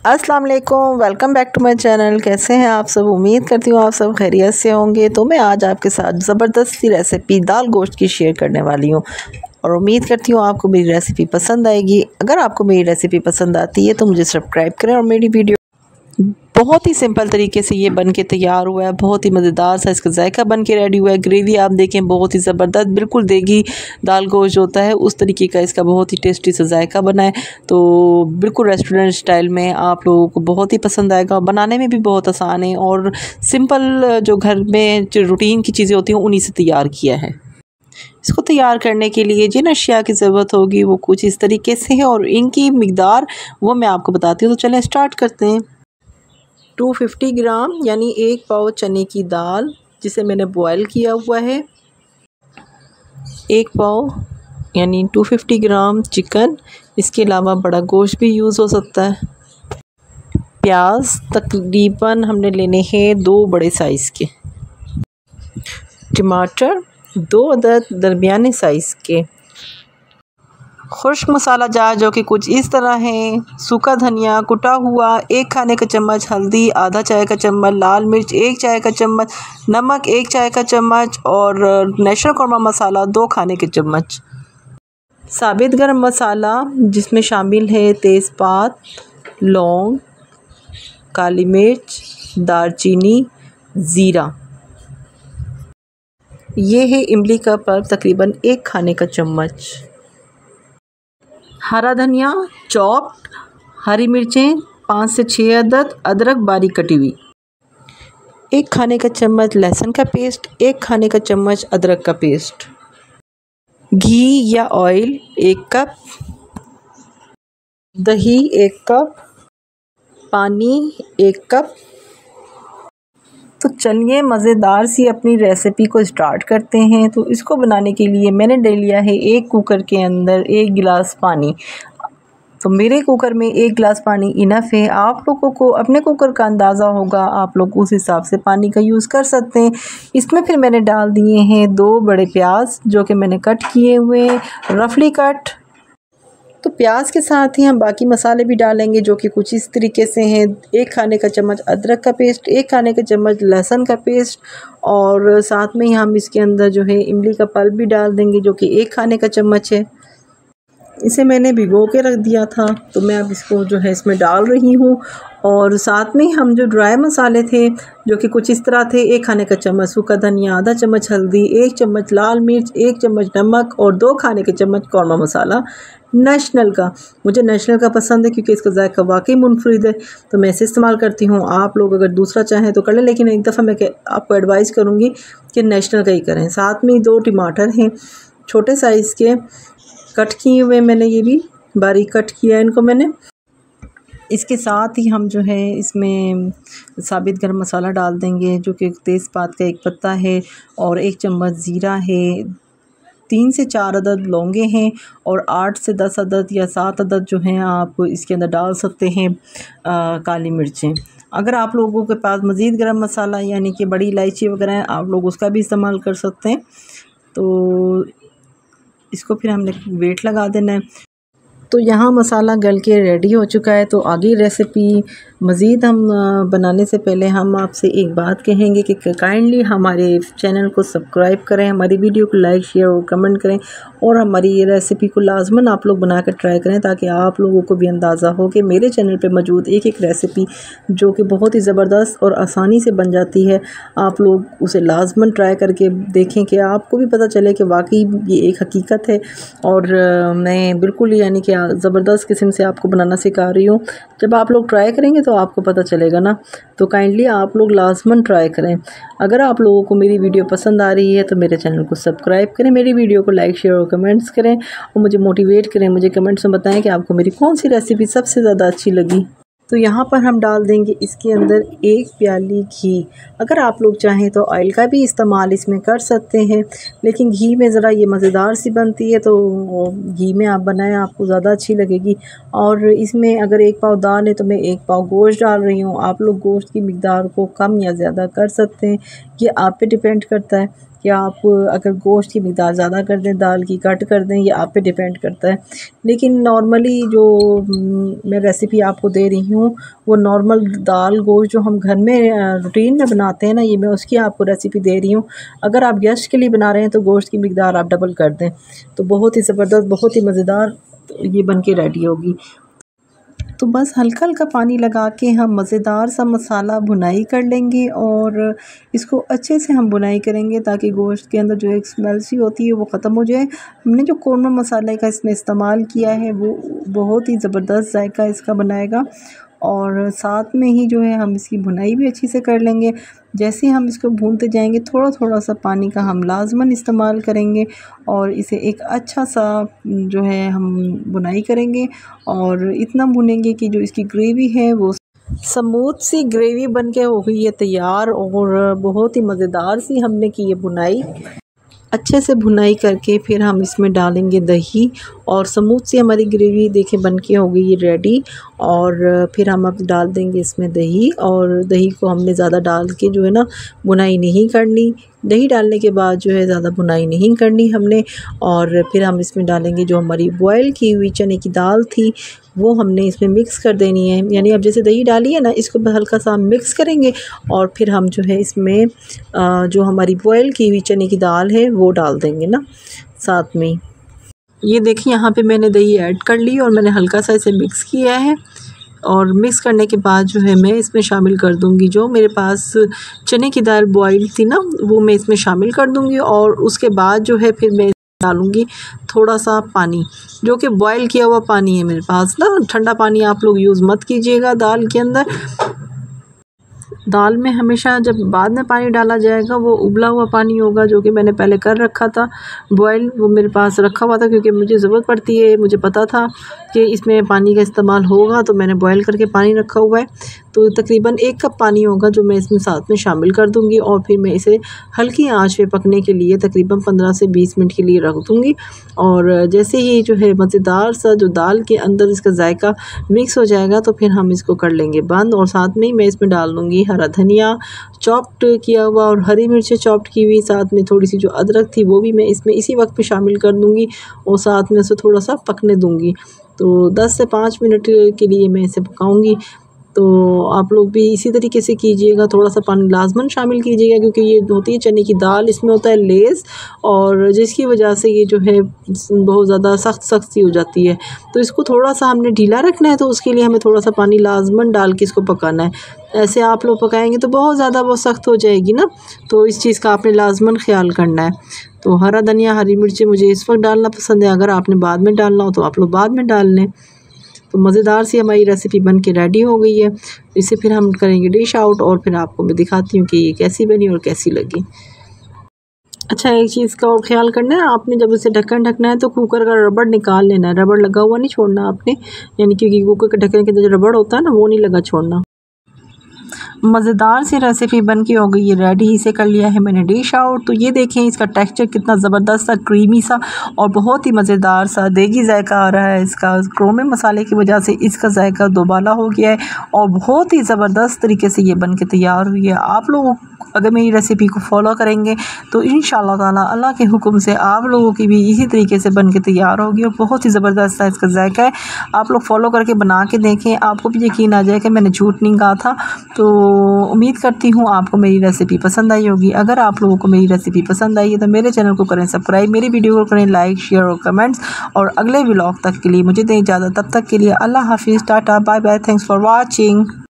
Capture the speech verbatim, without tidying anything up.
अस्सलाम वालेकुम, welcome back to my channel. कैसे हैं आप सब? उम्मीद करती हूँ आप सब खैरियत से होंगे। तो मैं आज आपके साथ ज़बरदस्त सी रेसिपी दाल गोश्त की शेयर करने वाली हूँ और उम्मीद करती हूँ आपको मेरी रेसिपी पसंद आएगी। अगर आपको मेरी रेसिपी पसंद आती है तो मुझे सब्सक्राइब करें और मेरी वीडियो बहुत ही सिंपल तरीके से ये बन के तैयार हुआ है। बहुत ही मज़ेदार सा इसका जायका बन के रेडी हुआ है। ग्रेवी आप देखें बहुत ही ज़बरदस्त, बिल्कुल देगी दाल गोश्त होता है उस तरीके का इसका बहुत ही टेस्टी सा जायका बना है। तो बिल्कुल रेस्टोरेंट स्टाइल में आप लोगों को बहुत ही पसंद आएगा। बनाने में भी बहुत आसान है और सिंपल जो घर में जो रूटीन की चीज़ें होती हैं उन्हीं से तैयार किया है। इसको तैयार करने के लिए जिन अशिया की ज़रूरत होगी वो कुछ इस तरीके से है और इनकी मिक़दार वो मैं आपको बताती हूँ। तो चलें स्टार्ट करते हैं। दो सौ पचास ग्राम यानी एक पाव चने की दाल जिसे मैंने बॉयल किया हुआ है। एक पाव यानी दो सौ पचास ग्राम चिकन, इसके अलावा बड़ा गोश्त भी यूज़ हो सकता है। प्याज तकरीबन हमने लेने हैं दो बड़े साइज़ के। टमाटर दो अदद दरमियाने साइज़ के। खुश्क मसाला जार जो कि कुछ इस तरह है। सूखा धनिया कुटा हुआ एक खाने का चम्मच, हल्दी आधा चाय का चम्मच, लाल मिर्च एक चाय का चम्मच, नमक एक चाय का चम्मच और नेशनल कौरमा मसाला दो खाने के चम्मच। साबित गरम मसाला जिसमें शामिल है तेज़पात, लौंग, काली मिर्च, दालचीनी, ज़ीरा। ये है इमली का पल्प तकरीबन एक खाने का चम्मच। हरा धनिया चॉप्ड, हरी मिर्चें पाँच से छः अदद, अदरक बारीक कटी हुई, एक खाने का चम्मच लहसुन का पेस्ट, एक खाने का चम्मच अदरक का पेस्ट। घी या ऑयल एक कप, दही एक कप, पानी एक कप। तो चलिए मज़ेदार सी अपनी रेसिपी को स्टार्ट करते हैं। तो इसको बनाने के लिए मैंने ले लिया है एक कुकर के अंदर एक गिलास पानी। तो मेरे कुकर में एक गिलास पानी इनफ है। आप लोगों को अपने कुकर का अंदाज़ा होगा, आप लोग उस हिसाब से पानी का यूज़ कर सकते हैं। इसमें फिर मैंने डाल दिए हैं दो बड़े प्याज जो कि मैंने कट किए हुए रफली कट। तो प्याज के साथ ही हम बाकी मसाले भी डालेंगे जो कि कुछ इस तरीके से हैं। एक खाने का चम्मच अदरक का पेस्ट, एक खाने का चम्मच लहसुन का पेस्ट और साथ में ही हम इसके अंदर जो है इमली का पल्प भी डाल देंगे जो कि एक खाने का चम्मच है। इसे मैंने भिगो के रख दिया था तो मैं अब इसको जो है इसमें डाल रही हूँ। और साथ में हम जो ड्राई मसाले थे जो कि कुछ इस तरह थे, एक खाने का चम्मच सूखा धनिया, आधा चम्मच हल्दी, एक चम्मच लाल मिर्च, एक चम्मच नमक और दो खाने के चम्मच कौरमा मसाला नेशनल का। मुझे नेशनल का पसंद है क्योंकि इसका जायका वाकई मुनफरिद है तो मैं इसे इस्तेमाल करती हूँ। आप लोग अगर दूसरा चाहें तो कर लें, लेकिन एक दफ़ा मैं आपको एडवाइस करूँगी कि नेशनल का ही करें। साथ में दो टमाटर हैं छोटे साइज़ के कट किए हुए, मैंने ये भी बारीक कट किया है इनको मैंने। इसके साथ ही हम जो है इसमें साबित गरम मसाला डाल देंगे जो कि तेज़पात का एक पत्ता है और एक चम्मच ज़ीरा है, तीन से चार अदद लौंगे हैं और आठ से दस अदद या सात अदद जो हैं आप इसके अंदर डाल सकते हैं आ, काली मिर्चें। अगर आप लोगों के पास मज़ीद गरम मसाला यानी कि बड़ी इलायची वगैरह है आप लोग उसका भी इस्तेमाल कर सकते हैं। तो इसको फिर हमने वेट लगा देना है। तो यहाँ मसाला गल के रेडी हो चुका है। तो आगे रेसिपी मज़ीद हम बनाने से पहले हम आपसे एक बात कहेंगे कि काइंडली हमारे चैनल को सब्सक्राइब करें, हमारी वीडियो को लाइक शेयर और कमेंट करें और हमारी ये रेसिपी को लाजमन आप लोग बना कर ट्राई करें ताकि आप लोगों को भी अंदाज़ा हो कि मेरे चैनल पे मौजूद एक एक रेसिपी जो कि बहुत ही ज़बरदस्त और आसानी से बन जाती है, आप लोग उसे लाजमन ट्राई करके देखें कि आपको भी पता चले कि वाकई ये एक हकीकत है। और मैं बिल्कुल यानी कि ज़बरदस्त किस्म से आपको बनाना सिखा रही हूँ। जब आप लोग ट्राई करेंगे तो आपको पता चलेगा ना। तो काइंडली आप लोग लाजमन ट्राई करें। अगर आप लोगों को मेरी वीडियो पसंद आ रही है तो मेरे चैनल को सब्सक्राइब करें, मेरी वीडियो को लाइक शेयर और कमेंट्स करें और मुझे मोटिवेट करें। मुझे कमेंट्स में बताएं कि आपको मेरी कौन सी रेसिपी सबसे ज़्यादा अच्छी लगी। तो यहाँ पर हम डाल देंगे इसके अंदर एक प्याली घी। अगर आप लोग चाहें तो ऑयल का भी इस्तेमाल इसमें कर सकते हैं, लेकिन घी में ज़रा ये मज़ेदार सी बनती है तो घी में आप बनाएं आपको ज़्यादा अच्छी लगेगी। और इसमें अगर एक पाव दाल है तो मैं एक पाव गोश्त डाल रही हूँ। आप लोग गोश्त की मिक़दार को कम या ज़्यादा कर सकते हैं, ये आप पे डिपेंड करता है कि आप अगर गोश्त की मिक़दार ज़्यादा कर दें, दाल की कट कर दें, ये आप पे डिपेंड करता है। लेकिन नॉर्मली जो मैं रेसिपी आपको दे रही हूँ वो नॉर्मल दाल गोश्त जो हम घर में रूटीन में बनाते हैं ना, ये मैं उसकी आपको रेसिपी दे रही हूँ। अगर आप गेस्ट के लिए बना रहे हैं तो गोश्त की मिकदार आप डबल कर दें, तो बहुत ही ज़बरदस्त, बहुत ही मज़ेदार ये बन के रेडी होगी। तो बस हल्का हल्का पानी लगा के हम मज़ेदार सा मसाला भुनाई कर लेंगे और इसको अच्छे से हम भुनाई करेंगे ताकि गोश्त के अंदर जो एक स्मेल सी होती है वो ख़त्म हो जाए। हमने जो कौरमा मसाले का इसमें इस्तेमाल किया है वो बहुत ही ज़बरदस्त जायका इसका बनाएगा और साथ में ही जो है हम इसकी भुनाई भी अच्छी से कर लेंगे। जैसे हम इसको भूनते जाएंगे थोड़ा थोड़ा सा पानी का हम लाजमन इस्तेमाल करेंगे और इसे एक अच्छा सा जो है हम भुनाई करेंगे और इतना भुनेंगे कि जो इसकी ग्रेवी है वो स्मूथ सी ग्रेवी बन के हो गई है तैयार और बहुत ही मज़ेदार सी हमने की है भुनाई। अच्छे से भुनाई करके फिर हम इसमें डालेंगे दही और स्मूथ सी हमारी ग्रेवी देखें बन के हो गई है रेडी। और फिर हम अब डाल देंगे इसमें दही और दही को हमने ज़्यादा डाल के जो है ना भुनाई नहीं करनी। दही डालने के बाद जो है ज़्यादा भुनाई नहीं करनी हमने। और फिर हम इसमें डालेंगे जो हमारी बॉयल की हुई चने की दाल थी वो हमने इसमें मिक्स कर देनी है। यानी अब जैसे दही डाली है ना, इसको हल्का सा मिक्स करेंगे और फिर हम जो है इसमें जो हमारी बॉयल की हुई चने की दाल है वो डाल देंगे ना साथ में। ये देखिए यहाँ पे मैंने दही ऐड कर ली और मैंने हल्का सा इसे मिक्स किया है और मिक्स करने के बाद जो है मैं इसमें शामिल कर दूंगी जो मेरे पास चने की दाल बॉयल थी ना, वो मैं इसमें शामिल कर दूंगी। और उसके बाद जो है फिर मैं डालूंगी थोड़ा सा पानी, जो कि बॉयल किया हुआ पानी है मेरे पास ना। ठंडा पानी आप लोग यूज़ मत कीजिएगा दाल के अंदर। दाल में हमेशा जब बाद में पानी डाला जाएगा वो उबला हुआ पानी होगा, जो कि मैंने पहले कर रखा था बॉयल, वो मेरे पास रखा हुआ था क्योंकि मुझे ज़रूरत पड़ती है। मुझे पता था कि इसमें पानी का इस्तेमाल होगा तो मैंने बॉयल करके पानी रखा हुआ है। तो तकरीबन एक कप पानी होगा जो मैं इसमें साथ में शामिल कर दूंगी और फिर मैं इसे हल्की आंच पे पकने के लिए तकरीबन पंद्रह से बीस मिनट के लिए रख दूंगी। और जैसे ही जो है मज़ेदार सा जो दाल के अंदर इसका जायका मिक्स हो जाएगा तो फिर हम इसको कर लेंगे बंद। और साथ में ही मैं इसमें डाल दूँगी हरा धनिया चॉप्ड किया हुआ और हरी मिर्चें चॉप्ड की हुई, साथ में थोड़ी सी जो अदरक थी वो भी मैं इसमें इसी वक्त पे शामिल कर दूँगी और साथ में उसे थोड़ा सा पकने दूँगी। तो दस से पाँच मिनट के लिए मैं इसे पकाऊँगी। तो आप लोग भी इसी तरीके से कीजिएगा, थोड़ा सा पानी लाजमन शामिल कीजिएगा क्योंकि ये होती है चने की दाल, इसमें होता है लेस और जिसकी वजह से ये जो है बहुत ज़्यादा सख्त सख्त सी हो जाती है। तो इसको थोड़ा सा हमने ढीला रखना है तो उसके लिए हमें थोड़ा सा पानी लाजमन डाल के इसको पकाना है। ऐसे आप लोग पकाएंगे तो बहुत ज़्यादा वो सख्त हो जाएगी ना, तो इस चीज़ का आपने लाजमन ख्याल करना है। तो हरा धनिया हरी मिर्चें मुझे इस वक्त डालना पसंद है, अगर आपने बाद में डालना हो तो आप लोग बाद में डाल लें। तो मज़ेदार सी हमारी रेसिपी बन के रेडी हो गई है। इसे फिर हम करेंगे डिश आउट और फिर आपको मैं दिखाती हूँ कि ये कैसी बनी और कैसी लगी। अच्छा, एक चीज़ का और ख्याल करना है, आपने जब इसे ढक्कन ढकना है तो कुकर का रबड़ निकाल लेना है, रबड़ लगा हुआ नहीं छोड़ना आपने, यानी क्योंकि कुकर के ढक्कन के अंदर जो रबड़ होता है ना वो नहीं लगा छोड़ना। मज़ेदार सी रेसिपी बन के हो गई है रेडी। इसे कर लिया है मैंने डिश आउट। तो ये देखें इसका टेक्सचर कितना ज़बरदस्त सा, क्रीमी सा और बहुत ही मज़ेदार सा देगी जायका आ रहा है इसका। क्रोमे मसाले की वजह से इसका जायका दोबाला हो गया है और बहुत ही ज़बरदस्त तरीके से ये बन के तैयार हुई है। आप लोग अगर मेरी रेसिपी को फॉलो करेंगे तो इंशाअल्लाह ताला अल्लाह के हुक्म से आप लोगों की भी इसी तरीके से बन के तैयार होगी और बहुत ही ज़बरदस्त सा इसका जायका है। आप लोग फॉलो करके बना के देखें, आपको भी यकीन आ जाए कि मैंने झूठ नहीं कहा था। तो उम्मीद करती हूँ आपको मेरी रेसिपी पसंद आई होगी। अगर आप लोगों को मेरी रेसिपी पसंद आई है तो मेरे चैनल को करें सब्सक्राइब, मेरी वीडियो को करें लाइक शेयर और कमेंट्स। और अगले व्लॉग तक के लिए मुझे दें इजाज़त, तब तक के लिए अल्लाह हाफिज़, tata bye bye, thanks for watching.